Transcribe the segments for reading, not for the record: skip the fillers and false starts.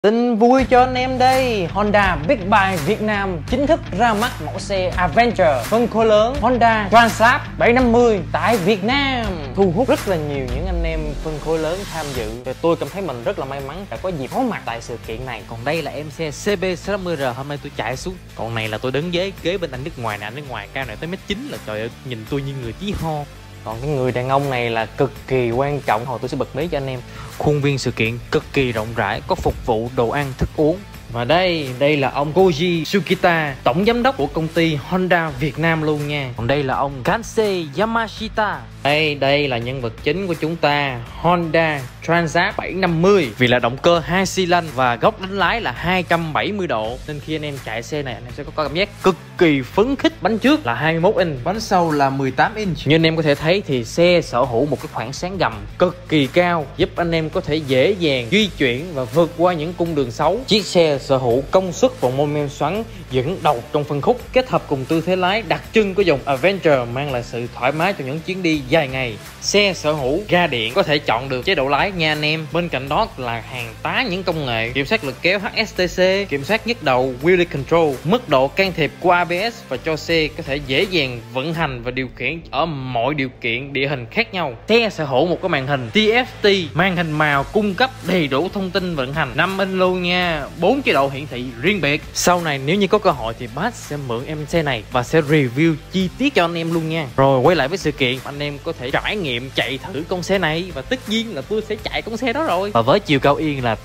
Tin vui cho anh em đây, Honda Big Bike Việt Nam chính thức ra mắt mẫu xe Adventure phân khối lớn Honda Transalp 750 tại Việt Nam, thu hút rất là nhiều những anh em phân khối lớn tham dự. Và tôi cảm thấy mình rất là may mắn đã có dịp có mặt tại sự kiện này. Còn đây là em xe CB60R hôm nay tôi chạy xuống. Còn này là tôi đứng kế bên anh nước ngoài nè, anh nước ngoài cao này tới 1m9 là trời ơi, nhìn tôi như người chí ho. Còn cái người đàn ông này là cực kỳ quan trọng, hồi tôi sẽ bật mí cho anh em. Khuôn viên sự kiện cực kỳ rộng rãi, có phục vụ đồ ăn, thức uống. Và đây là ông Koji Tsukita, tổng giám đốc của công ty Honda Việt Nam luôn nha. Còn đây là ông Kansei Yamashita. Đây là nhân vật chính của chúng ta, Honda Transalp 750. Vì là động cơ 2 xi lanh và góc đánh lái là 270 độ, nên khi anh em chạy xe này anh em sẽ có cảm giác cực kỳ phấn khích. Bánh trước là 21 inch, bánh sau là 18 inch. Như anh em có thể thấy thì xe sở hữu một cái khoảng sáng gầm cực kỳ cao, giúp anh em có thể dễ dàng di chuyển và vượt qua những cung đường xấu. Chiếc xe sở hữu công suất và mô men xoắn dẫn đầu trong phân khúc, kết hợp cùng tư thế lái đặc trưng của dòng Adventure mang lại sự thoải mái cho những chuyến đi dài ngày. Xe sở hữu ga điện, có thể chọn được chế độ lái nha anh em. Bên cạnh đó là hàng tá những công nghệ kiểm soát lực kéo HSTC, kiểm soát nhấc đầu wheelie control, mức độ can thiệp của ABS và cho xe có thể dễ dàng vận hành và điều khiển ở mọi điều kiện địa hình khác nhau. Xe sở hữu một cái màn hình TFT, màn hình màu cung cấp đầy đủ thông tin vận hành 5 inch luôn nha, 4 chế độ hiển thị riêng biệt. Sau này nếu như có cơ hội thì Bass sẽ mượn em xe này và sẽ review chi tiết cho anh em luôn nha. Rồi quay lại với sự kiện, anh em có thể trải nghiệm chạy thử con xe này và tất nhiên là tôi sẽ chạy con xe đó rồi. Và với chiều cao yên là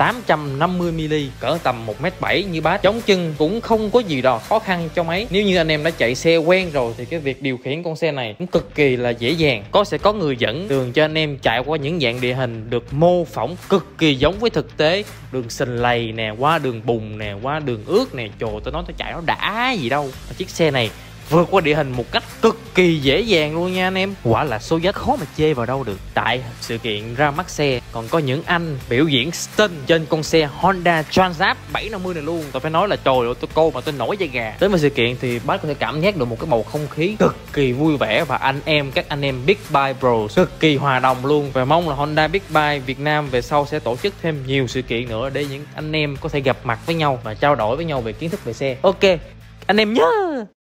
850mm, cỡ tầm 1m7 như Bass, chống chân cũng không có gì đó khó khăn cho mấy. Nếu như anh em đã chạy xe quen rồi thì cái việc điều khiển con xe này cũng cực kỳ là dễ dàng. Sẽ có người dẫn đường cho anh em chạy qua những dạng địa hình được mô phỏng cực kỳ giống với thực tế. Đường sình lầy nè, qua đường bùn nè, qua đường ướt nè, trời tôi nói tôi chạy nó đã gì đâu. Chiếc xe này vượt qua địa hình một cách cực kỳ dễ dàng luôn nha anh em. Quả là số giá khó mà chê vào đâu được. Tại sự kiện ra mắt xe còn có những anh biểu diễn stunt trên con xe Honda Transalp 750 này luôn. Tôi phải nói là trời ơi, tôi cô mà tôi nổi da gà. Đến với sự kiện thì bác có thể cảm giác được một cái bầu không khí cực kỳ vui vẻ và các anh em Big Bike Bros cực kỳ hòa đồng luôn. Và mong là Honda Big Bike Việt Nam về sau sẽ tổ chức thêm nhiều sự kiện nữa để những anh em có thể gặp mặt với nhau và trao đổi với nhau về kiến thức về xe. Ok anh em nhớ.